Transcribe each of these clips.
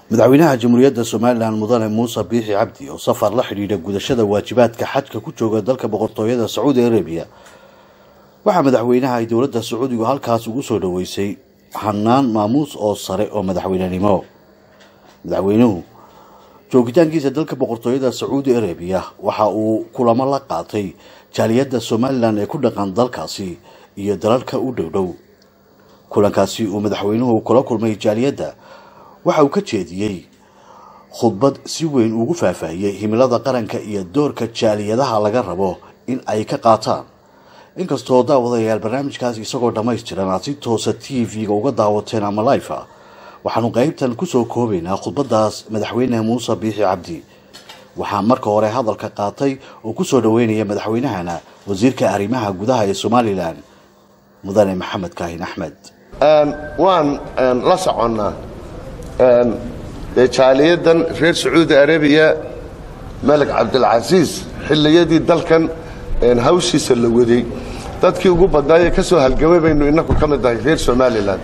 madaxweynaha jamhuuriyadda Soomaaliland mudane Muuse Biixi Cabdi oo safar la xiriira gudashada waajibaadka xajka ku jooga dalka boqortooyada Sacuudi Arabia waxa madaxweynaha ay dawladda Sacuudiga halkaas ugu soo dhaweysay hanaan maamuus oo sare oo madaxweynenimo madaxweynuhu joogitaankiisa dalka boqortooyada Sacuudi Arabia waxa uu kulamo la qaatay jaaliyadda Soomaaliland ee ku dhaqan dalkaasi iyo dalalka u dhow kulankaasi uu madaxweynuhu kula kulmay jaaliyadda waxa uu ka jeediyay khudbad si weyn ugu faahfaahiyay himilada qaranka iyo doorka jaaliyadaha laga rabo in ay ka qaataan inkastoo daawadayaal barnaamijkaas isagoo dhameystiran aad si toosa TV-ga uga daawateen ama live waxaanu qaybtan ku soo koobaynaa khudbadaas madaxweynaha Muuse Biixi Cabdi waxaa marka hore hadalka qaatay oo ku soo dhaweynaya madaxweynahana wasiirka arrimaha gudaha ee Soomaaliland mudane Maxamed Kaahin Axmed waan la soconnaa jaaliyadan reer Sacuudi Arabia Malik Cabdilcasiis xilliyadii dalkan hawshiisa la waday dadkii ugu badnaayay ka soo halgamay baynu inagu ka mid nahay reer Soomaaliland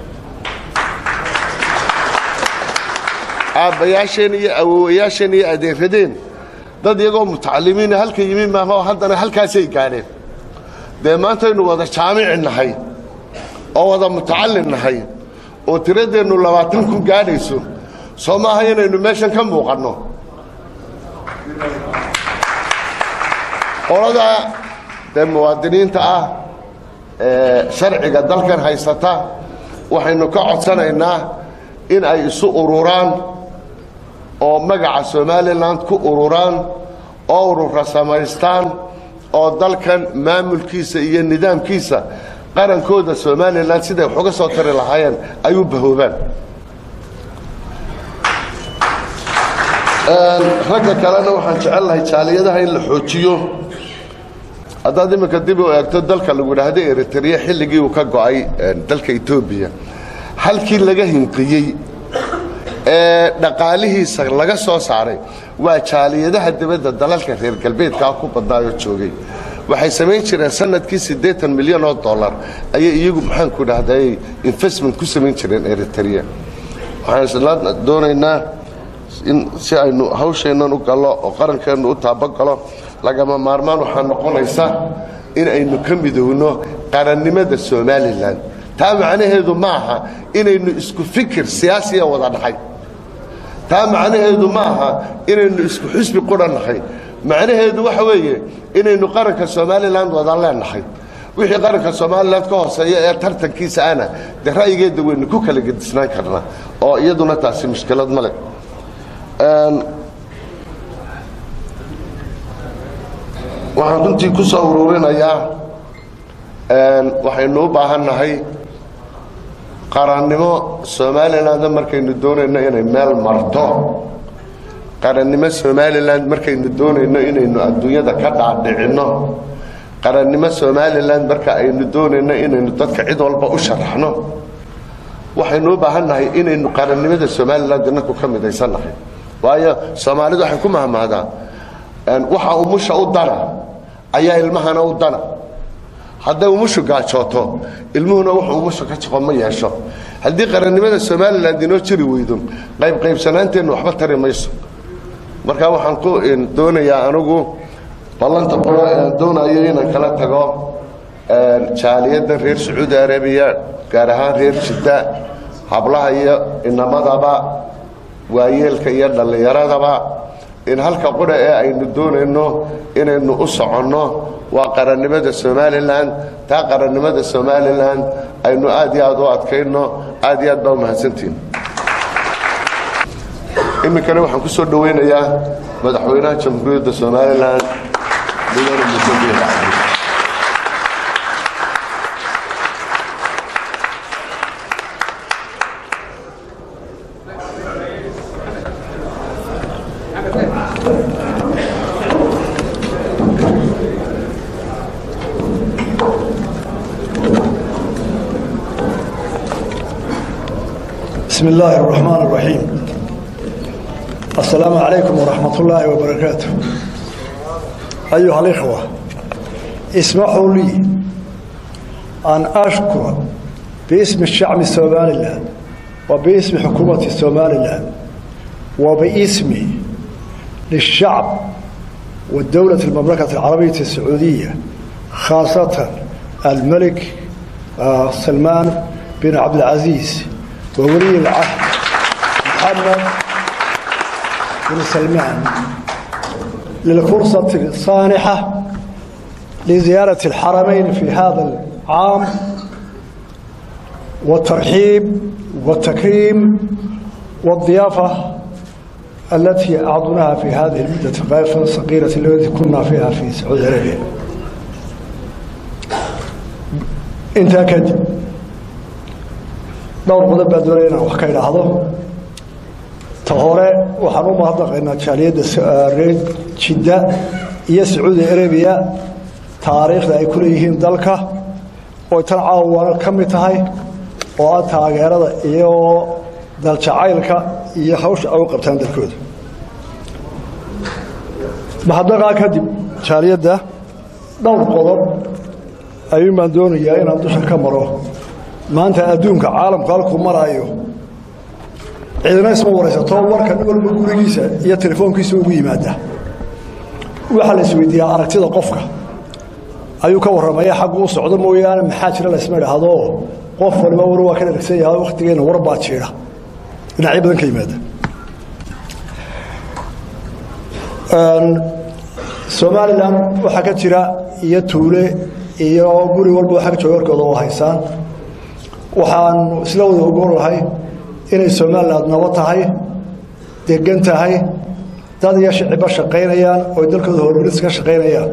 aabayaasheen iyo awoowayaasheen iyo adeeradeen dad iyagoo mutacalimiin halka yimid ma haddana halkaasay gaadheen maantaynu wada jaamici nahay oo wada mutacallim nahay oo tiradeenu 20 ku gaadhayso Soomaha inaynu meeshan ka muuqano qolada muwaadiniinta sharciga dalkan haysata waxaynu ka codsanaynaa in ay isu ururaan oo magaca Soomaaliland ku ururaan oo urur samaystaan oo dalkan maamulkiisa iyo nidaamkiisa qarankooda Soomaaliland sida wax uga soo tari lahaayeen ay u bahoobaan ragga kalena waxaan jecelahay jaaliyadaha in la xoojiyo haddaad imika dib u eegto dalka lagu yidhaahdo Eritrea xilligii uu ka go'ay dalka Ethiopia halkii laga hinqiyey dhaqaalihiisa laga soo saaray waa jaaliyadaha dibadda dalalka reer galbeedka ku badnaayo joogay waxay sameyn jireen sanadkii $80 milyan ayay iyagu maxaan ku dhahday investment ku sameyn jireen Eritrea waxaan isla doonaynaa in si aynu hawsheenan u galo oo qarankeenu u taabagalo lagama maarmaan waxa noqonaysa in aynu ka midowno qarannimada Soomaaliland taa macnaheedu maaha inaynu isku fikir siyaasi wada dhaxay taa macnaheedu maaha inaynu isku xisbi qoranahay macnaheedu waxa weeye inaynu qaranka Soomaaliland wada leenahay wixii qaranka Soomaaliland ka hooseeya ee tartankiisa ana ra'yigeeda weyn ku kala gedisnaan karna oo iyaduna taasi mushkilad ma leh waxaan runtii ku soo ururinayaa waxaynu u baahannahay qarannimo Soomaaliland markaynu doonayno inay meel marto qarannimo Soomaaliland markaynu doonayno inaynu adduunyada ka dhaadhicino qarannimo Soomaaliland marka aynu doonayno inaynu dadka cid walba u sharaxno waxaynu u baahannahay inaynu qarannimada Soomaaliland inagu ka midaysanahay waayo Soomaalidu waxay ku mahmaadaan waxa umusha u dara ayaa ilmahana u dana hadday umushu gaajooto ilmuhuna wuxuu umusha ka jaqo ma yeesho haddii qarannimada Soomaaliland inoo jiri weydo qaybsanaanteenu waxba tari mayso marka waxaan ku doonayaa anigu ballanta doonayo inaan kala tago jaaliyadda reer Sacuudi Arabia gaar ahaan reer Jidda hablaha iyo inamadaba waayeelka iyo dhalinyaradaba in halka qura ee aynu doonayno inaynu u soconno waa qarannimada Soomaaliland taa qarannimada Soomaaliland aynu aad iyo aad u adkayno aad iyo aad baa mahadsantiin imikana waxaan ku soo dhaweynayaa madaxweynaha jamhuuriyadda Soomaaliland mudane Muuse Biixi Cabdi بسم الله الرحمن الرحيم السلام عليكم ورحمة الله وبركاته أيها الإخوة اسمحوا لي أن أشكر باسم الشعب السومالي وباسم حكومة السومالي وباسمي للشعب والدولة المملكة العربية السعودية خاصة الملك سلمان بن عبد العزيز وولي العهد محمد بن سلمان للفرصة الصانحة لزيارة الحرمين في هذا العام والترحيب والتكريم والضيافة التي أعطوناها في هذه المدة الصغيرة التي كنا فيها في سعودية عربية. انت كد دور قدب بدورينا وحكي لحظه تهوري وحنو ما هدقنا جاليد ريد جدة iyo Saudi Arabia taariikhda ay ku leeyihiin dalka oo tan caawa ka mid tahay oo taageerada iyo dal jacaylka iyo hawsha ay u qabtaan dalkooda mahadnaqa kadib jaaliyada dhowr qodob ayuu ma doonayaa inaan dusha ka maro maanta adduunka caalamka halku marayo ciidana isma waraysato warka walba gurigiisa iyo telefoonkiisa ugu yimaada waxa la isweydiiyaa aragtida qofka ayuu ka waramaya xaq uu socdo mooyaan maxaa jira la isma dhahdo qof walba war waa ka dhagsan yahay waqtigeena war baa jira dhinacyo badan ka yimaada Somaliland waxa ka jira iyo tuule iyo guri walba waxa ka joogarkooda oo haysaan waxaan isla wada ogolahay inay Somaliland nabad tahay deegan tahay dad iyo shacab shaqeynayaan oo dalkooda horumaris ka shaqeynayaan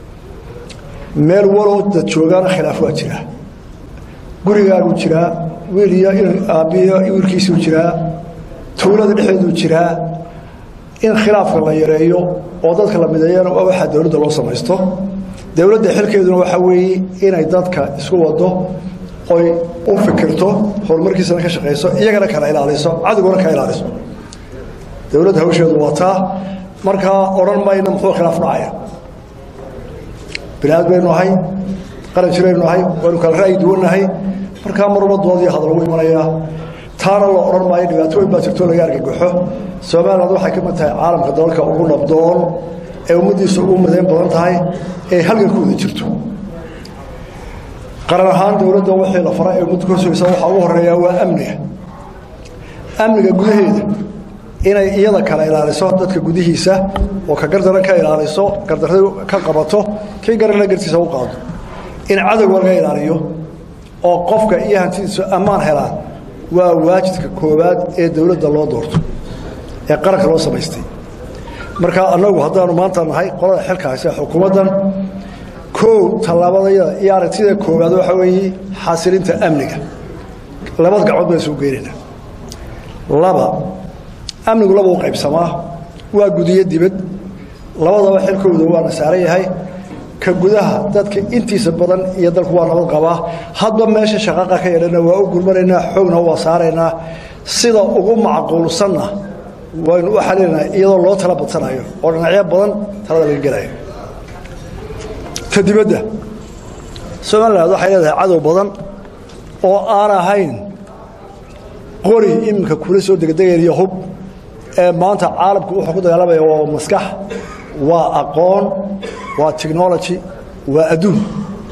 meel walba joogaan khilaaf waa jira gurigaagu jira wiiliya aabiyo wiilkiisu jira tuulada dhexdeedu jira in khilaafka la yareeyo oo dadka la mideeyana waa waxa dawladda loo sameeysto dawladda xilkeeduna waxa weeye inay dadka isku wado oo u fikirto horumarkiisa ka shaqeyso iyagana kala ilaaliso adiguna ka ilaaliso dawladda hawsheedu wata marka oran mayna muxuu khilaaf dhacaya bilaad baynu ahay qaran jiraynu ahay waanu kala raay duwanahay marka marba doodii hadal ugu imanaya taana la oran maayo dhibaatooyin baa jirto laga argagaxo Soomaaliland waxay ka mid tahay caalamka dalka ugu nabdoon ee ummadiisa ugu madeen badan tahay ee halgan ku jirto qaran ahaan dawladda waxay la faray ummad ku soo waxa ugu horeeya waa amniga gudaheeda inay iyada kala ilaaliso dadka gudihiisa oo ka gardaran ka ilaaliso gardarada ka qabato kii garana gartiisa u qaado in cadawga laga ilaaliyo oo qofka iyo hantidiisa amaan helaan waa waajibka koobaad ee dawladda loo doorto ee qaranka loo sameystay marka anagu haddaanu maanta nahay qolada xilka haysa xukuumadan talaabada iyo aragtida koobaad waxa weeye xasilinta amniga labada gacmood bay soo geerina laba amnigu laba u qaybsamaa waa gudiye dibad labadaba xilkooda waa nasaaray yahay ka gudaha dadka intiisa badan iyo dalku waa nabad qaba hadba meesha shaqaqa ka yeelana waa u gurmareynaa xoogna waa saareynaa sida ugu macquulsanna waynu u xalinaynaa iyadoo loo tala badsanayo oo dhinacyo badan talada laga gelayo kadibada Soomaaliland waxay leedahay cadow badan oo aan ahayn qori imka kula soo degdegayo hub ee maanta caalamku wuxuu ku dagaalamaya waa maskax waa aqoon waa technology waa adduun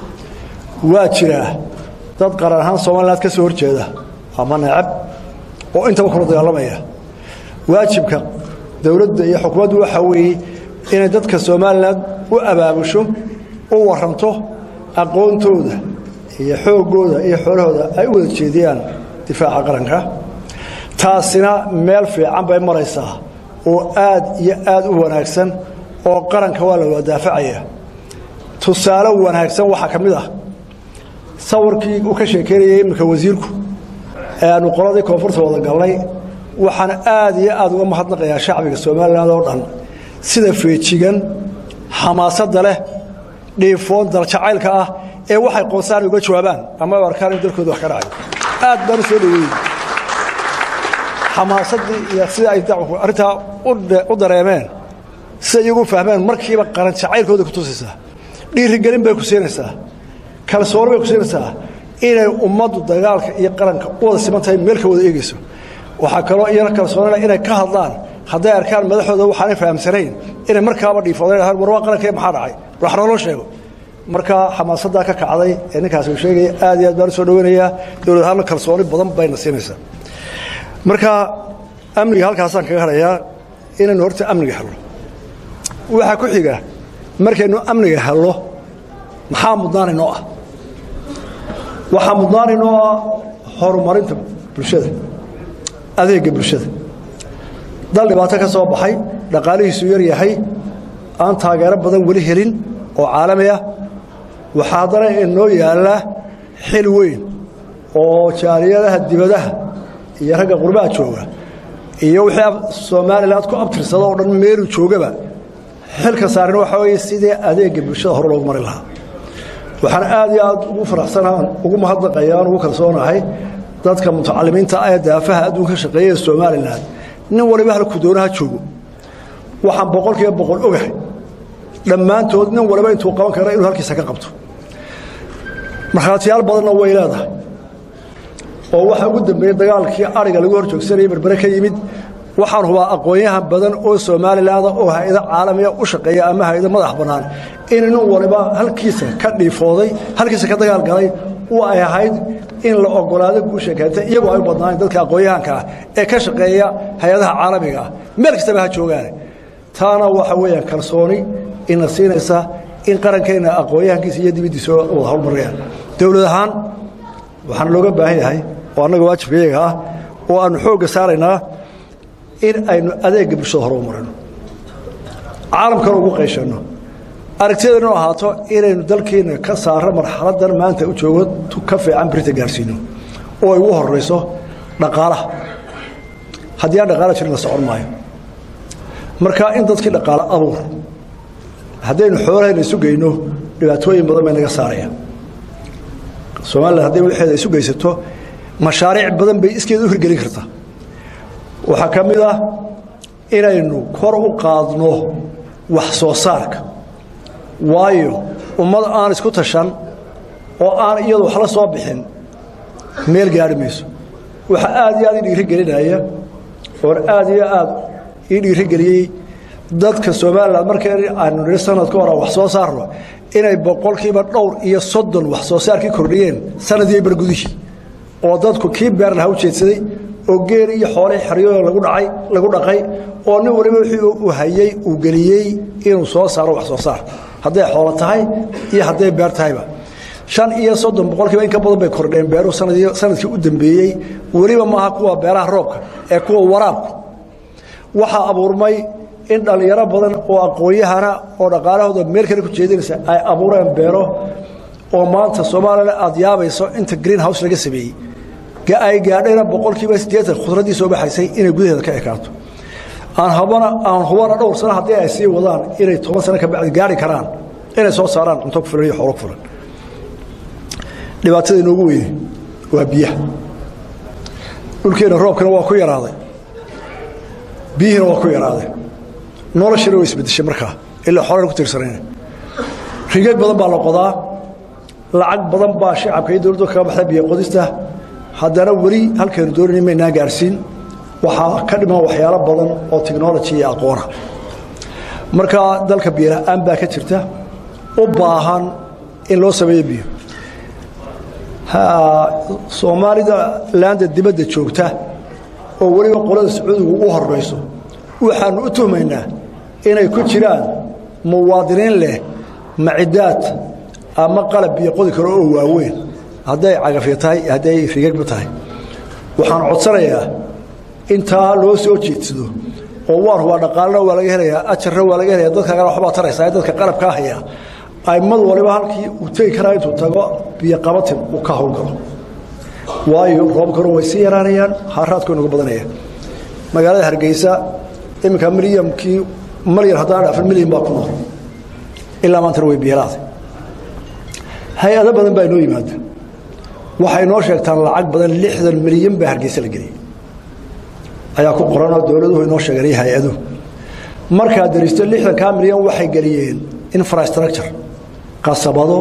waa jira dad qaran ahaan Soomaaliland ka soo horjeeda ama nacab oo inta ku dagaalamaya waajibka dawladda iyo xukuumaddu waxa weeye inay dadka Soomaaliland u abaabusho oo waranto aqoontooda iyo xoogooda iyo xoolahooda ay u wada jeediyaan difaaca qaranka taasina meel fiican bay maraysaa oo aad iyo aad u wanaagsan oo qaranka waa la wadaafacaya tusaale wanaagsan waxa kamid ah sawirkii uu ka sheekeeyay imka wasiirku ee aanu qoladii koonfurta wada galnay waxaan aad iyo aad uga mahadnaqayaa shacbiga Soomaaliland oo dhan sida feejigan xamaasadda leh dhiifoon dal jacaylka ah ee waxay qoosaan uga jawaabaan ama warkaan dalkooda wax ka dhacay aad baan soo dhaweeyay xamaasadii iyo sida ay dacwo arinta u dareemeen si iyagu fahmeen markiiba qaran jacaylkooda ku tusaysaa dhiirigelin bay ku siinaysaa kalsooni bay ku siinaysaa inay ummaddu dagaalka iyo qaranka wada simantahay meel ka wada eegayso waxa kale oo iyana kalsoonina inay ka hadlaan hadday arkaan madaxooda waxaanay fahamsanayn inay markaaba dhiifoodeen warwaa qarankee maxaa dhacay wax naloo sheego marka xamaasaddaa ka kacday ee ninkaasi uu sheegaya aad iyo aad baan u soo dhoweynayaa dowlad ahaanna kalsooni badan bayna siinaysaa marka amniga halkaasaan kaga hadhayaa inaynu horta amniga helno waxaa ku xiga markaynu amniga helno maxaa mudnaanaynoo ah waxaa mudnaanaynoo ah horumarinta bulshada adeegga bulshada dal dhibaato ka soo baxay dhaqaalihiisu yar yahay aan taageero badan weli helin oo caalami ah waxaa haddana inoo yaalla xil weyn oo jaaliyadaha dibadaha iyo ragga qurbaha jooga iyo wixii Soomaaliland ku abtirsado oo dhan meelu joogaba xilka saaran waxa weeye sidii adeegga bulshada hor loogu marin lahaa waxaan aad iyo aad ugu faraxsanahay ugu mahadnaqayaa ugu kalsoonahay dadka mutacalimiinta ah ee daafaha adduunka shaqeeya Soomaaliland nin waliba halku doonaha joogo waxaan 100% ogahay dhammaantood nin waliba intuu qaban karo inuu halkiisa ka qabto marxaladayaal badanna way leedahay oo waxa ugu dambeeyay dagaalkii ariga lagu horjoogsanayay barbare ka yimid waxaan hubaa aqoonyahan badan oo Soomaaliland oo hay'ado caalamiga u shaqeeya ama hay'ado madax banaan inuu waliba halkiisa ka dhiifooday halkiisa ka dagaal galay oo ay ahayd in la ogolaado guusha keenta iyagoo ay badnaan dadka aqoonyahanka ah ee ka shaqeeya hay'adaha caalamiga ah meel kasta ha joogaan taana waxa weeyaan kalsooni in la siinaysa in qarankeena aqoonyahankiisa iyo dibadiisa wada hawlmarayaan dawlad ahaan waxaan looga baahan yahay oo anaga waajibkeega ah oo aan xoog saaraynaa in aynu adeegga bulshada horumarino caalamka ugu qeeshano aragtideenu ahaato inaynu dalkeena ka saaro marxaladan maanta u joogo ka fiican birta gaarsiino oo ay ugu horeyso dhaqaalaha haddii aan dhaqaale jirin la socon maayo marka in dadkii dhaqaale abuur haddaynu xoolaheena isu geyno dhibaatooyin badan bay naga saarayaan Soomaaliland haddii waxay isu geysato mashaariic badan bay iskeed u hirgelin kartaa waxa kamid ah inaynu kor u qaadno wax soo saarka waayo ummad aan isku tashan oo aan iyadu wax la soo bixin meel gaarmayso waxa aad iyo aad dhiirigelinaya oo aad iyo aad dhiirigeliyay dadka Soomaaliland markay aanu sanad ka hor wax soo saarno inay 30% wax soo saarkii kordhiyeen sanadii bargudishii oo dadku kii beer laha u jeedsaday oo geer iyo xoolo xariyo lagu dhaqay oo nin waliba wixii uu hayay uu galiyay inuu soo saaro wax soo saar haday xoolo tahay iyo haday beer tahayba 35% in ka badan bay kordheen beeru sanadkii u dambeeyay waliba maaha kuwa beeraha roobka ee kuwa waraabka waxa abuurmay in dhalinyaro badan oo aqoonyahana oo dhaqaalahooda meel kale ku jeedinaysa ay abuureen beero oo maanta Soomaaliland aad yaabayso inta greenhouse laga sameeyay ay gaadhayna 80% khudradii soo baxaysay inay gudaheeda ka ekaato aan hubana dhowr sano haddii ay sii wadaan inay 10 sano ka bacdi gaari karaan inay soo saaraan cunto ku filan iyo xoolo ku filan dhibaatada inoogu weyn waa biyaha dhulkeena roobkana waa ku yaraaday biyihina waa ku yaraaday noloshana way isbedeshay markaa ilaa xoolo ku tirsanayna riigag badan baa la qodaa lacag badan baa shacabka iyo dawladdu ka baxday biyo qodista haddana wali halkeen dooranay ma gaarsiin waxa ka dhiman waxyaalo badan oo technology iyo aqoon marka dalka biyo aan baa ka jirta u baahan in loo sameeyo biyo Soomaalida laanda dibadda joogta oo waliba qolada Sacuudiga u horeyso waxaan u tuhmaynaa inay ku jiraan muwaadiniin leh macidaad ama qalab biyo qodi karo oo waaweyn haday cagafyatahay haday rigag tahay waxaan codsanayaa inta loo soo jeedsado oo waa dhaqaalaha waa laga helayaa ajarna waa laga helayaa dadka kale waxba taraysaa dadka qalabka haya ay mad waliba halkii uu tay karaa intuu tago biyo qabatin uu ka howlgalo waayo roobkana way sii yaraanayaan haraadku ugu badanaya magaalada Hargeysa imika milyan haddaan 4 milyan baa ku nool ilaa maanta way biyaalaad hay'ado badan baa inoo yimaada waxay noo sheegtaan lacag badan 60 milyan baa Hargeysa la geliyay ayaa ku qoran oo dawladuhu inoo sheegay hay'ado marka daristo 60 milyan waxay geliyeen infrastructure qasabado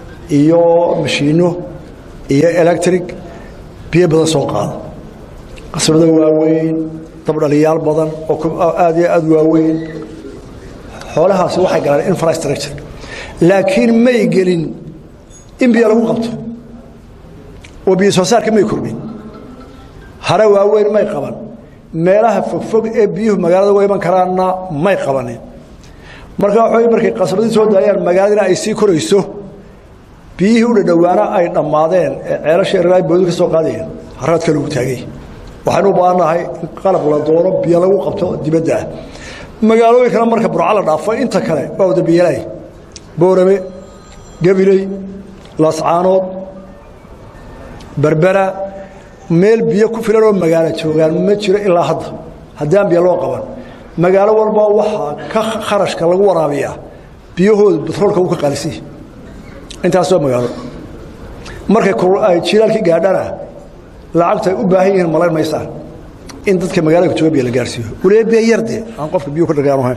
iyo mashiino iyo electric biyo badan soo qaada qasabada waaweyn dabdhaliyaal badan oo aad iyo aad waaweyn xoolahaasi waxay galaan infrastructure laakiin may gelin in biyo lagu qabto oo biyo soo saarka may kordhin hare waaweyn may qaban meelaha fogfog ee biyuhu magaalada uga iman karaanna may qabanin marka waxay markay qasabadii soo daayaan magaalada ay sii korayso biyihii u dhadhawaana ay dhammaadeen ceelasha reeray boodka soo qaadayeen haraadka lagu taagay waxaan u baahanahay in qalab la doono biyo lagu qabto dibadda magaalooyinkana marka burca la dhaafo inta kale waa wada biyalay boorame gabiley lascaanood berbera meel biyo ku filan oo magaalo joogaan ma jiro ilaa hadda haddaan biyo loo qaban magaalo walba waxa ka kharashka lagu waraabiyaa biyahooda batroolka uu ka qaalisay intaas oo magaalo markay ay jilaalki gaadhana lacagta ay u baahan yihiin malayn maysaan in dadka magaalada jooga biyo la gaarsiiyo waliba biyo yarde aan qofka biyo ka dhagaanahay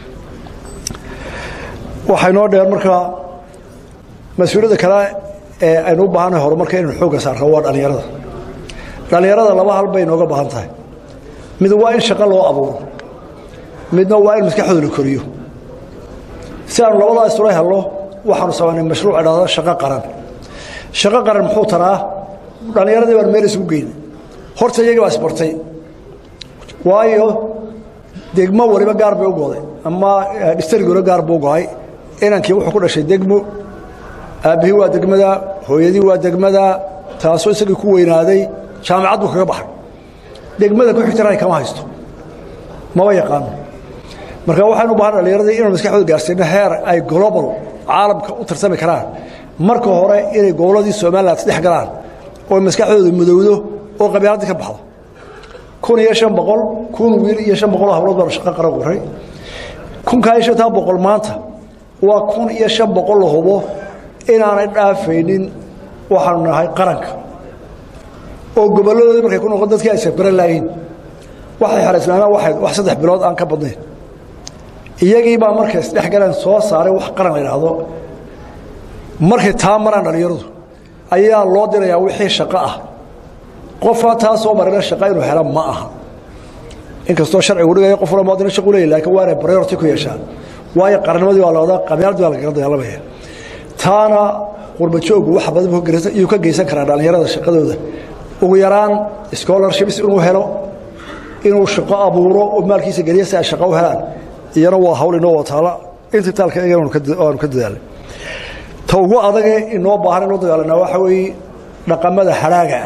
waxay noo dheer marka mas'uuliyadda kale ee aynu u baahanahay horumarka inuu xoogga saarno waa dhalinyarada laba hal bay nooga baahan tahay mid waa in shaqo loo abuuro midna waa in maskaxdooda la koriyo si aan labadaas isula helno waxaanu samaynay mashruuc idhaahdo shaqo qaran muxuu taraa dhalinyaradii baan meel isugu geynay horta iyagii baa isbartay waayo degmo waliba gaar bay u go'day ama distriguna gaar buu go'ay inankii wuxuu ku dhashay degmo aabihii waa degmada hooyadii waa degmada taasoo isagii ku weynaaday jaamacad buu kaga baxay degmada ku xigtana kama haysto maba yaqaano marka waxaan u baahan dhalinyarada inuu maskaxdooda gaarsiino heer ay global caalamka u tarsami karaan marka hore inay goboladii Soomaaliland saddex galaan oo maskaxdooda mudowdo oo qabyaaladii ka baxdo 1500 wiil iyo 500 hawlood baa shaqo qaran qoray 1500 maanta waa 1500 la hubo inaanay dhaafaynin waxaan nahay qaranka oo goboladooda markay ku noqon dadkii ay safaran lahayn waxay xariisnaana wax 3 bilood aan ka badnayn iyagii baa markay saddex galaan soo saaray wax qaran la yiraahdo markay taamaraan dhalinyaradu ayaa loo dirayaa wixii shaqo ah qofka taas oo marina shaqo inuu helo ma aha inkastoo sharcigu dhigayo qof walba wadana shaqo leeyahay laakiin waa priority ku yeeshaan waayo qarannimadii waa la wada qabyaalad waa laga dagaalamaya taana qurba joogu wax badan uu ka geysan karaa dhalinyarada shaqadooda ugu yaraan scholarships inuu helo inuu shaqo abuuro oo maalkiisa galiya si ay shaqo u helaan iyana waa hawl inoo wataala inta talka ayaan ka dadaalay tawgo adag inoo baahan inuu dagaalana waxa weey dhaqamada haraaga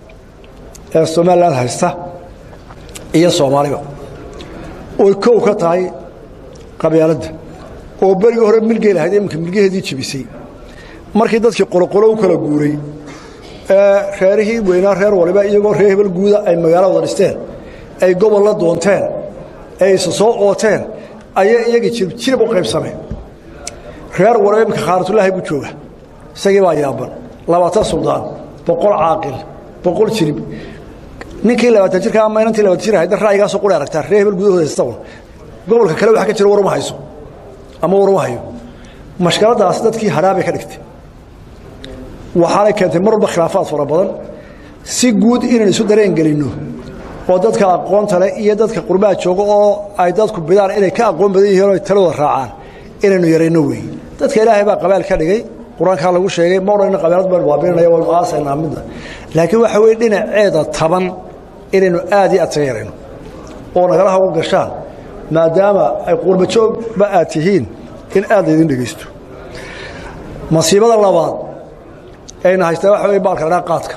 ee Soomaaliland haysta iyo Soomaaliba oo koow ka tahay qabyaaladda oo bariga hore milgeey lahayd imka milgeedii jibisay markii dadkii qolqolo u kala guuray reerihii weynaa reer waliba iyagoo reer hebel guuda ay magaalada wada dhisteen ay gobol la doonteen ay soo ooteen ay iyagii jirib u qaybsameen reer waliba imka khaaratulaahi buu jooga isagii baa yaaban 20 suldaan 100 caaqil 100 jirib ninkii 20 jirka ama intii 20 jir ahayd raayigaas oo qura aragtaa reer hebel gudahooda istaw gobolka kale waxa ka jira waruma hayso ama waruma hayo mashkaladaas dadkii haraabay ka dhigtay waxaana keentay mar walba khilaafaad fara badan si guud inaan isu dareen galino oo dadka aqoonta leh iyo dadka qurbaha jooga oo ay dadku bidaan inay ka aqoon badan yihiin oo talada raacaan inaynu yareyno weey dadka Ilaahay baa qabaal ka dhigay quraanka lagu sheegay moorayna qabaalad baan waabinaya oo aasayna midda laakiin waxa weey dhinaceeda taban inaynu aad iyo aad yareyno oo nagala hawo gashaan maadaama ay qurba joog ba aad tihiin in aad idin dhageysto masiibada labaad ayna haystaa waxa weey baalka qaadka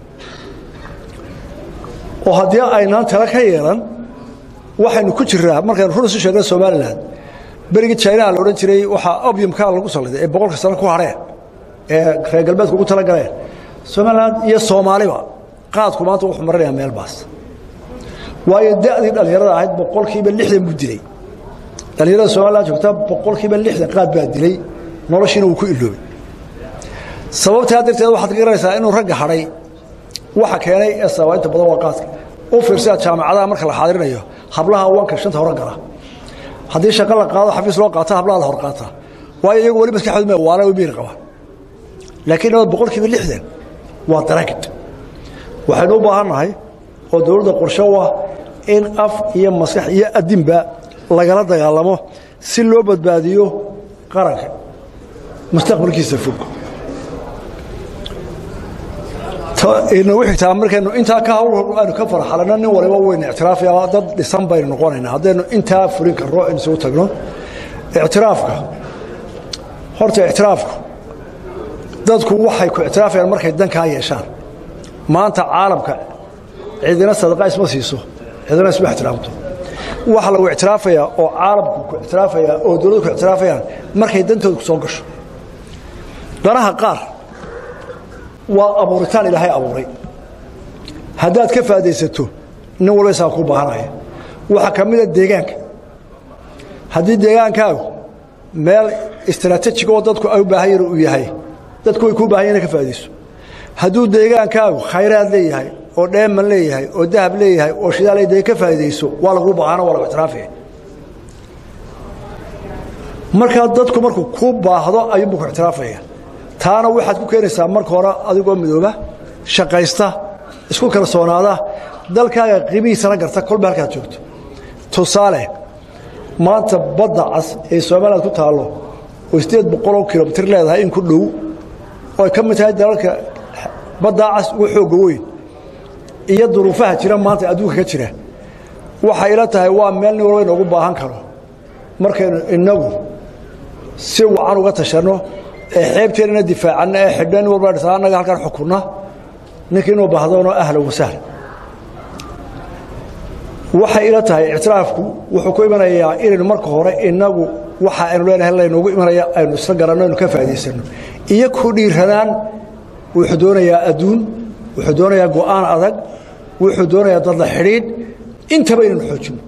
oo haddii aynaan tala ka yeelan waxaynu ku jiraa markaan runta sheegay Soomaaliland bariga China la oran jiray waxa opiumka lagu saliday ee 100 sano ku hareen ee reer galbeedku ugu tala galeen Soomaaliland iyo Soomaaliba qaadku maanta wuxuu marinayaa meel baas waayo da'dii dhalinyarada ahayd 60% buu dilay dhalinyarada Soomaaliland joogta 60% qaad baa dilay noloshiina uu ku iloobay sababta darteed waxaad garanaysaa inuu rag haray waxa keenay sawaynta badan waa qaadka oo fiirsaa jaamacadaha marka la xaadirinayo hablaha wanka shanta hore gala haddii shaqo la qaado xafiis loo qaato hablaha la hor qaata waayo iyagu wali maskaxdooda ma waala u miir qaba laakiin 100% waa daragad waxaynu u baahanahay ودولة قرشوة إن أف هي مسيح هي الدنبا لقلا دجالمه سلوا بدباديو قرق مستقبل كيس فوق إنه وحي تعمر كأنه أنت كهول أنا كفر حالنا إنه ولا وين اعتراف يا ضد ديسمبر نقولنا هذا إنه أنت فريق الرؤى نسوي تقولون اعترافك هرت اعترافك ضدك وحي اعتراف يعني مركز دنك هاي عشان ما أنت عالمك عندنا صدقاء اسمه سيسو عندنا اسمه احترامته وحلو اعترافيا أو عالمك اعترافيا أو دولتك اعترافيا مركز دنتك سوقش دراها قار وأبورتان إلى هاي أبوري هدات كيف هديسته نقول ليس أكو بهرايا وحكمل الدجاج هدي الدجاج كاو مال استراتيجي قوتك أو بهير وياهي dadku way ku baahan ka faa'iideyso haduu deegaankaagu khayraad leeyahay oo dheeman leeyahay oo dahab leeyahay oo shidaaleeday ka faa'iideyso waa lagu baahan wala ictiraafay marka dadku markuu ku baahdo ayuu ku ictiraafaya taana waxaad ku keenaysaa marka hore adigoo midooba shaqaysta isku kala soonaada dalkaaga qiimihiisa garta kulba halka joogto tusaale maanta badda cas ee Soomaaliya ku taalo oo 800 kilomitir leedahay in ku dhow oo ka mid tahay dalka badda cas oo xoog weyn iyo duruufaha jira maanta adduunka ka jira waxa ila tahay waa meel nin walba ugu baahan karo markaynu inagu si wacan uga tashano ee xeebteena difaacana ee xidhan walba anaga halkan xukunna ninkii inuu baahdoona ahlan wa sahlan waxa ila tahay ictiraafku wuxuu ku imanayaa inaynu marka hore inagu waxa aynu leenahay la inoogu imanaya aynu isla garanayno ka faa'iideysano iyo ku dhiiradaan wuxuu doonayaa adduun wuxuu doonayaa go'aan adag wuxuu doonayaa dad la xiriid inta baynu xoojino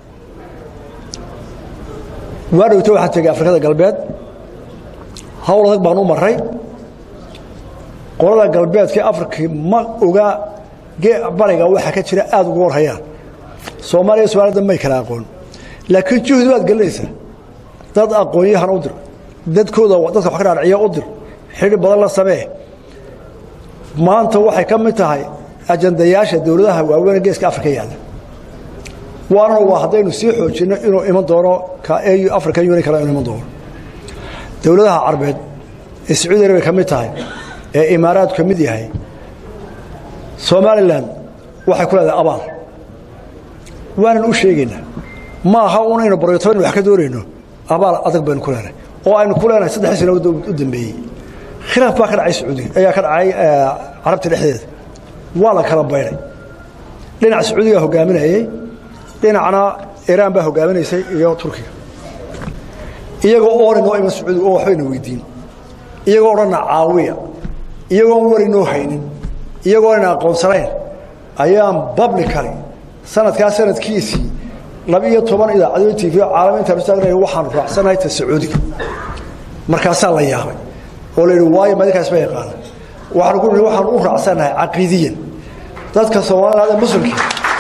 waadowta waxa tagay Afrikada galbeed hawl adag baan u maray qolada galbeedka Afrika ma oga bariga waxa ka jira aad ugu warhayaan Soomaaliya ma kala aqoon laakiin juhud waad galaysaa dad aqoonyahan u dir dadkooda dadka wax ka raacaya u dir xiriir badan la sameey maanta waxay ka mid tahay ajandayaasha dawladaha waaweyn geeska Afrika yaala waana hadaynu sii xoojino inuu iman doono ka AU African Union kala iman doono dawladaha Carbeed ee Sacuudi Arabia ka mid tahay ee Imaaraad ka mid yahay Somaliland waxay ku leedahay abaal waan u sheegaynaa ma aha inaynu baryotoon wax ka dooreyno abaal adag baan ku leenahay oo aynu ku leenahay 3 sano u dambeeyay khilaaf baa ka dhacay Sacuudi ayaa ka dhacay Carabta dhexdeeda waa la kala bayray dhinaca Sacuudiga hogaaminayay dhinacna Iran baa hogaamineysay iyo Turkiga iyagoo oranoo ima Sacuudi oo waxbayna weydiin iyagoo orana caawiya iyagoo warinoo haynin iyagoo aan aqoonsanayn ayaan publicly sanadkiisii 12 idaacado TV caalamiinta bistaagay waxaan raacsanahay ta Sacuudiga markaas la yaabay oo leeyahay way madakaas bay yaqaan waxaan u raacsanahay aqeediyan dadka Soomaaliyeed ee muslimka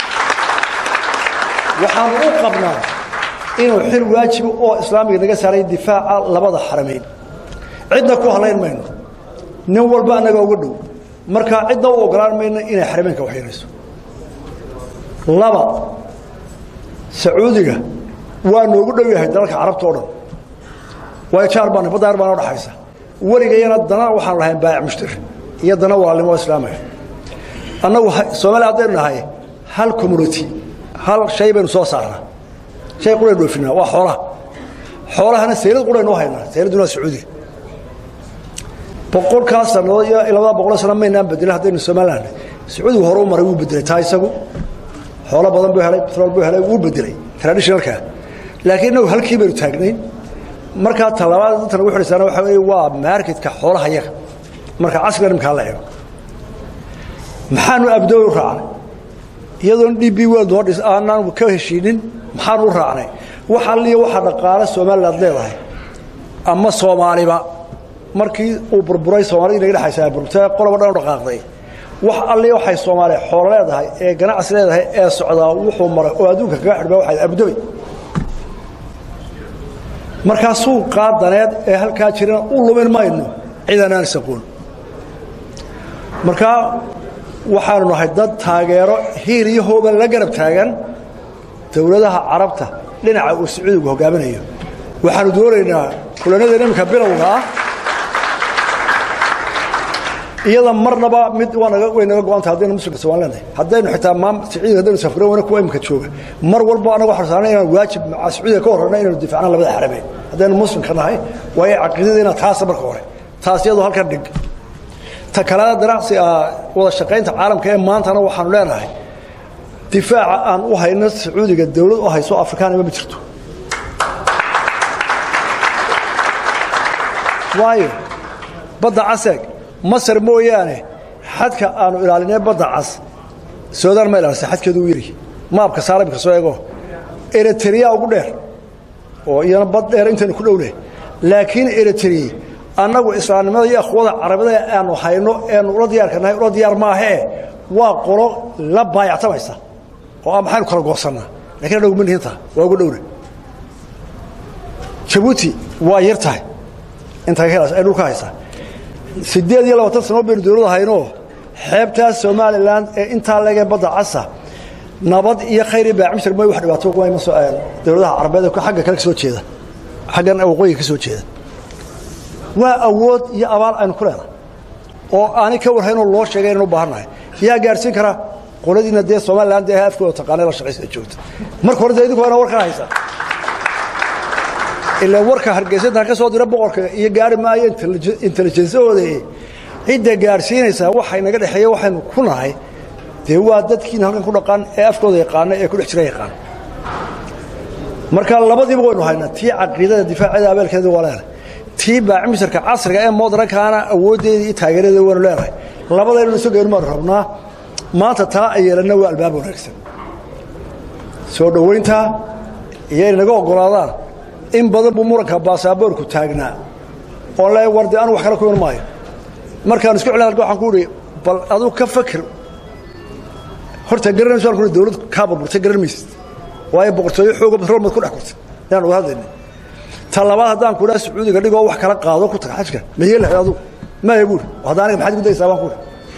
waxaan u qabnaa inuu xil waajib oo islaamiga naga saaray difaaca labada xarameyn cidna ku haleyn mayno nin walba anaga ugu dhow marka cidna u ogolaan mayno inay xarameynka waxyeeleyso laba Sacuudiga waa noogu dhow yahay dalka Carabta oo dhan way jaarbaan badaar baan u dhaxaysa warigeeyna dana waxaan lahayn baayac mushtari iyo dana walaalnimo islaamiga annagu Soomaaliya hadeen nahay hal community hal shay baynu soo saarnaa shay qura dhoofina waa xoolahana seelad qura inoo haynaa seeladuna Sacuudi boqolkaas sano iyo 200 sano maynaan bedelay hadaynu Soomaaliland Sacuudi hore u maray uu bedelay taa isagu xoolo badan buu helay petrol buu helay uu bedelay traditionalka laakiin uu halkii bay taagnayn marka talabaad inta lagu xiriirsan waxa weeye waa marketka xoolaha yaga marka casriga nimka la eego maxaanu abdoo raacay iyadoo DB World Orders aanan ka heshiinin maxaanu raacnay waxa liyo waxa dhaqaale Soomaaliland leedahay ama Soomaaliba markii uu burburay Soomaaliya inaga dhaxaysaa burburtay qolobo dhan dhaqaaqday wax alle waxay Soomaaliya xoolo leedahay ee ganacsi leedahay ee socdaa wuxuu maray oo adduunka kaga xidhbaa waxay abdabay marka suuqa daneed ee halka jirana u lumin mayno ciidanaan saqoon marka waxaanu nahay dad taageero hiil iyo hooban la garab taagan dowladaha carabta dhinaca uu Sacuudigu hogaaminayo waxaanu doonaynaa kulanada nimanka bilowga ah iyada marnaba mid waynaga go'aanta haddaynu muslimka Soomaaliland haddaynu xitaa Sacuudiga haddaynu safro wana kuwa imka jooga mar walba anagu xarsaanay inaan waajib maca Sacuudiga ka horreeyna inaan difaacno labada xarameed haddaynu muslimka nahay way caqiidadeena taas marka hore taas iyadoo halkan dhig ta kala daracsi wada shaqeynta caalamka ee maantana waxaanu leenahay difaaca aan u hayno Sacuudiga dawlad u hayso Afrikaan ma jirto waayo badda casag Masar mooyaane xadka aanu ilaalinay badda cas Suudaan ma ilaalisa xadkeedu u yiri maabka saarimka soo eego Eritrea ugu dheer oo iyana bad dheer intaan ku dhowleh laakiin Eritrea annagu islaamnimada iyo akhwada carabada aanu hayno ee ula diyaarkanahay ula diyaar ma ahee waa qolo la baayactamaysa oo maxaan kala goosanaa laakiin anagu ma nihinta waa ugu dhowna Djibouti waa yartahay inta kale ay dhulka haysa 28 sano been dawladda hayno xeebta Soomaaliland ee inta laga badda casa nabad iyo khayr baa cimshir may wax dhibaato ku hayno dawladaha carabeed ku xagga kale soo jeeda xaggan waqooyi ka soo jeeda waa awood iyo abaal aan ku leenahay oo aan ka warhayno loo sheegay inuu baahanahay yaa gaarsiin kara qoladina de Soomaaliland ee afkooda taqaanay la shaqeeyay joogta marka hore idinku ana warka haysa ilaa warka hargeysa ka soo diray boqorka iyo gaari maayo intelligence-ooda cidda gaarsiinaysa waxay naga dhaxeeyay waxaanu ku nahay de waa dadkii halkan ku dhaqan ee afkooda yaqaan ee ku dhex jiray yaqaan marka labadiiba waynu haynaa tii aqoonta difaaciga abeelkeeda walaal tii baacmisarka casriga ee modernkaana awoodeedii iyo taageeradeeda waynu leeyahay labadaynu soo geeyno rabnaa maanta taa ay yeelana waa albaab wanaagsan soo dhaweynta iyo inaga ogolaadaan in badan buu muranka baasaboorku taagnaa oo la wardi aan wax kala ku iman markaan isku cilaalka waxaan ku yiri bal adu ka fakir horta garanayso ku dawlad ka burburtay garanaysid way boqortooyo xoog badan ku dhaxkurtay yaan wadaadeen talabaad hadaan ku dhaas Sacuudiga dhigo wax kala qaado ku taga xajka ma yeelahay adu ma yeebur hadaan maxad ku daysaa baan ku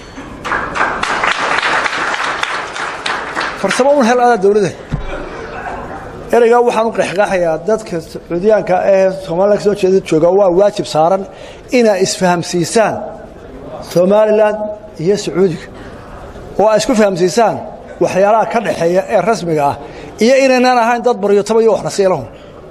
farsamo u hel dawladda erayga waxaan u qeexqaxayaa dadka Sacuudiyaanka ee Soomaaliland soo jeeda jooga waa waajib saaran inay isfahamsiisaan Soomaaliland iyo Sacuudiga oo ay isku fahamsiisaan waxyaalaha ka dhaxeeya ee rasmiga ah iyo inaan ahayn dad bariyo tabayo wax nasiilaho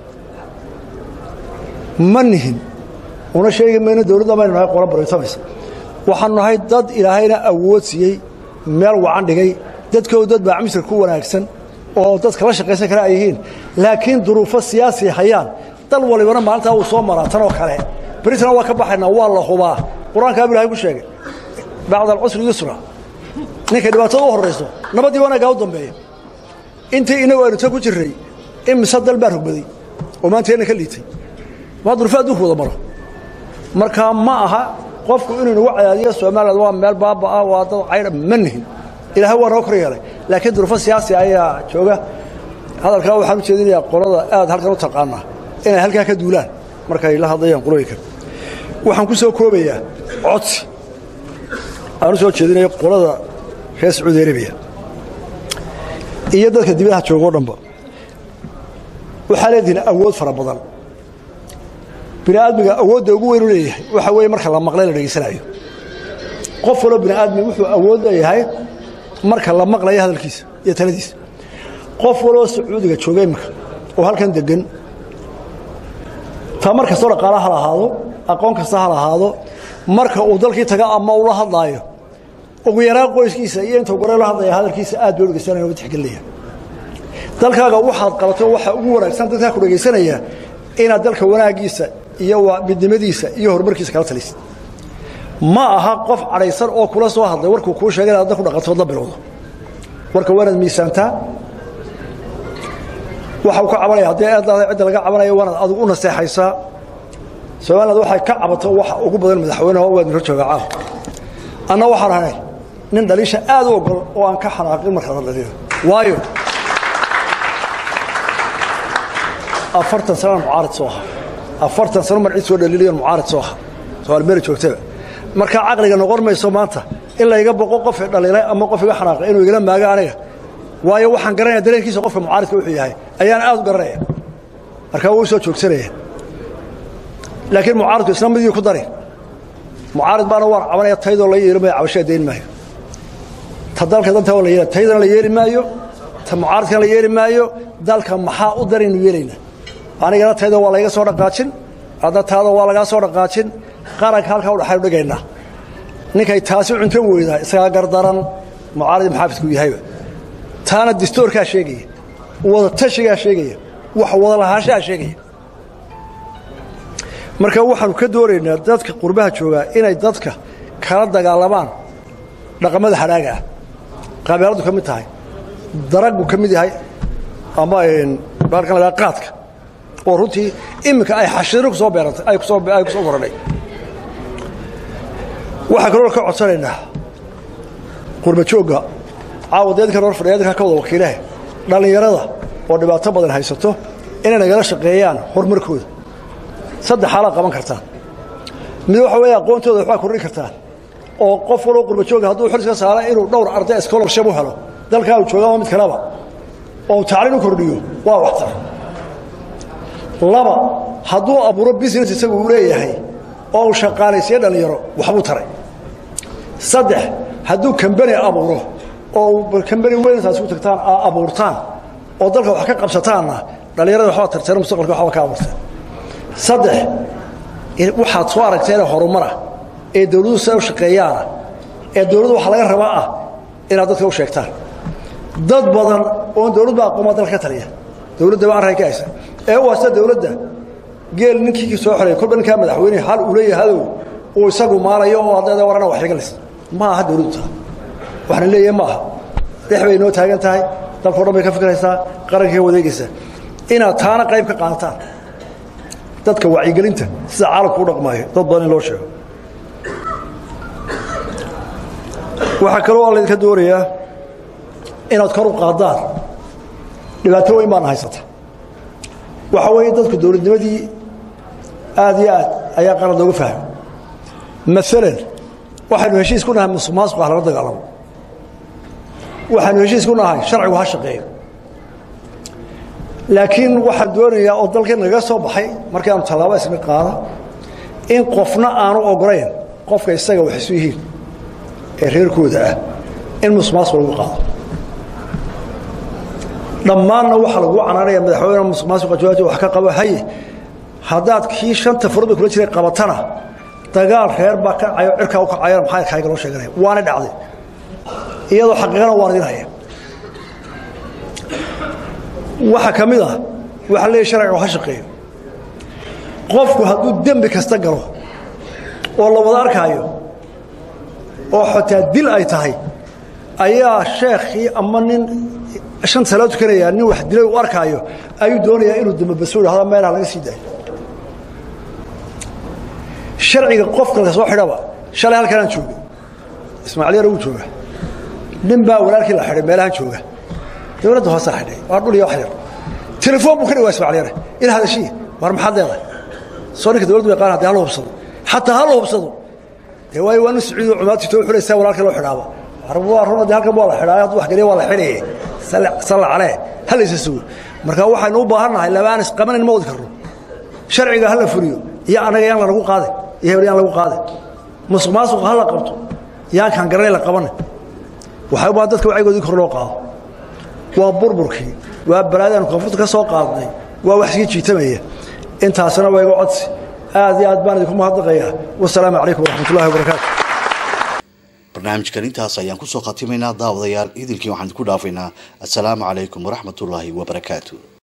manihin una sheegay meena dawladda ma inahay qolo bariyo tabaysa waxaan nahay dad ilaahayna awood siiyay meel wacan dhigay dadkooda dad baa cimsir ku wanaagsan oo dadka la shaqeysan kara ay yihiin laakiin duruufo siyaasi hayaan dal walibana maalinta uu soo maraa tan oo kale baritan waa ka baxayna waa la hubaa quraanka Ilaahay ku sheegay bacda al-usri yusra ninka dhibaato u horeyso nabadii wanaag u dambeeyo intii inagu aynu ta ku jiray imsa dal baa rugbaday oo maanteena ka liitay waa duruufo wada maro marka ma aha qofku inuu nagu cadaadiyo Soomaaliland waa meel baaba ah waa dad cayr manhin ilaahay waa noo koryeelay laakiin duruufo siyaasi ayaa jooga hadalka waxaan u jeedinayaa qolada aad halkan u taqaana inay halka ka duulaan markay la hadlayaan qolooyinka waxaan ku soo koobayaa codsi aan soo jeedinayo qolada reer Sacuudi Arabia iyo dadka dibadda jooga dhanba waxa leedahay awood fara badan bini'aadmiga awoodda ugu weyn u leeyahay waxa weeye marka la maqlay la dhageysanayo qof walba bini'aadmi wuxuu awood leeyahay marka la maqlayo hadalkiisa iyo taladiisa qof walba Sacuudiga jooga imka oo halkan degan ta marka soo dhaqaalaha lahaado aqoon kasta ha lahaado marka uu dalkii taga ama uu la hadlaayo ugu yaraan qoyskiisa iyo inta gore la hadlaya hadalkiisa aad buu dhageysanaya oo tixgelinaya dalkaaga waxaad qabato waxa ugu wanaagsan dadka ku dhageysanaya inaad dalka wanaagiisa iyo midnimadiisa iyo horumarkiisa kala talisid ma aha qof cadaysan oo kula soo hadlay warku ku sheegay aad ku dhaqato la bilowdo warka wanaad miisaanta waxa uu ka cabanaya hadii aad cid laga cabanayo wanaad adigu u naseexaysaa Soomaaliland waxa ka cabato waxa ugu badan madaxweynaha oo wad jooga caaw ana waxaan ahay nin dhalisha aad u ogol oo aan ka xanaaqin marka la dhaliyo waayo 40 sano mucaarad soo ah 40 sano mar cid soo dhaliyo mucaarad soo ah soo meel joogtay marka aqliga noqon mayso maanta إلا يقبل قف دليل أما قف يحرق إنه يقلم ما قال waayo waxaan garanayaa dareenkiisa qofka mucaaradka wuxuu yahay ayaan aad u garanaya marka uu soo joogsanaya laakiin mucaaradku isla midii ku daray mucaarad baana war cabanaya taydoo la yeerimay cabashada deyn maayo tadalka danta wala yeeray taydana la yeeri maayo ta mucaaradka la yeeri maayo dalka maxaa u darin yeelayna aniga taydoo waa la iga soo dhaqaajin adda taada waa laga soo dhaqaajin qaranka halka u dhaxay dhigayna ninkay taasi cunto weeydaa isaga gardaran mucaarad maxaafidku yahay taana dastuurka sheegay wada tashiga sheegay wax wada lahaasha sheegay marka waxaanu ka dooraynaa dadka qurbaha jooga inay dadka kala dagaalamaan dhaqamada haraaga qabeeladu kamid tahay daragu kamid yahay ama barkan la qaadka oo runtii imika ay xashiro soo beerantay ay ku soo waranay waxa kale oo ka codsanaynaa qurba jooga caawadeedka hor fadhiyada ka wada wakiilaha dhalinyarada oo dhibaato badan haysato inay nagala shaqeeyaan horumarkooda saddex xaalad qaban kartaan mid waxa weeye aqoontooda waxa kordhin kartaan oo qof walba qurba jooga hadduu xiriska saara inuu dhowr arday scholarship u helo dalka uu joogo mid kaleba oo tacliin u kordhiyo waa waxtar laba hadduu abuuro business isagu u leeyahay oo shaqaaleysiin dhalinyaro waxbuu taray saddex hadduu company abuuro oo company weyn taas u tagtaan abuurtaan oo dalka wax ka qabsataana dhalinyarada waxa tartan mustaqbalka waxa ka abuurtaan saddex waxa soo aragteen horumar ee dawladdu soo shaqeeyaan ee dawladdu waxa laga rabaa inaad dadka u sheegtaan dad badan oo dawladda aqoon dalka taliya dawladda baa arkaysa ee waasta dawladda geel ninkii soo xorey kolban ka madaxweyne hal u leeyahay oo isagu maalayo oo hadda warana wax xigalis ma aha dawladda waxaan leeyahay ma aha dixbay noo taagan tahay dalka dhan bay ka fikiraysaa qaranka wadeegaysa inaad taana qayb ka qaadataan dadka wacyigelinta sida caalamku u dhaqmaayo dad badan loo sheego waxa kale oo la ka doorayaa inaad kor u qaadaan dhibaatooyin baan haysata waxa weeye dadku dawladnimadii aad iyo aad ayaa qalad uga fahmay maalan waxaanu heshiis ku nahay musuqmaasuqa la dagaalamo waxaanu heshiis ku nahay sharcigu ha shaqeeyo laakiin waxaan doonayaa oo dalkeen naga soo baxay markii aan talaabo ismi qaada in qofna aanu ogolayn qofka isaga wax isu yihiin ee reerkooda ah in musuqmaasuq lagu qaado dhammaanna waxa lagu canaanaya madaxweynaha musuqmaasuqa jooga wax ka qabo hay haddaad kii shanta furud kula jiray qabatana dagaal reer baa ka cayo cirka u ka cayo maxay kayga loo sheeganay waana dhacday iyadoo xaqiiqana waardinaya waxa kamid ah waxa leeyahay sharciga waxa shaqeeyo qofku hadduu dambi kasta galo oo la wada arkayo oo xataa dil ay tahay ayaa sheekhi ama nin shan salaad tukanaya nin wax dilay u arkayo ayuu doonayaa inuu dambe basuul hada meelaha laga sii daayo sharciga qofka la soo xidhaba shalay halkan aan joogo Ismaaciil yar uu jooga nin baa walaalkii la xidhay meelaha jooga dawladda hoose xidhay waa dhul iyo wax yar telefoon buu ka dhigay Ismaaciil yar in hada shay war maxad leedahay soo ninka dawladdu way qaanad hal hubsado hatta hal hubsado ee way waanu Sacuudi cumaadti too xiraysa walaalkii loo xidhaaba arwaa runtii halkan waa la xidhay wax galiya waa la xidhay sala calee hal isoo marka waxaanu u baahanahay labaan is qabanin ma wadi karno sharciga hal furiyo iyo anaga yaan lagu qaaday iyo heeriyaan lagu qaaday musuqmaasuq hal qabto yaan kan garay la qabanay waxa uu dadka wacyigoodii kor loo qaado waa burburkii waa balaadaan koonfurta ka soo qaadnay waa wax sii jiitamaya intaasna way ugu codsi aad iyo aad baan idinku mahadnaqayaa wassalaamu calaykum waraxmatullaahi wabarakaatuh barnaamijkan intaas ayaan ku soo khatimaynaa daawadayaal idilkii waxaan ku dhaafaynaa assalaamu calaykum waraxmatullaahi wabarakaatuh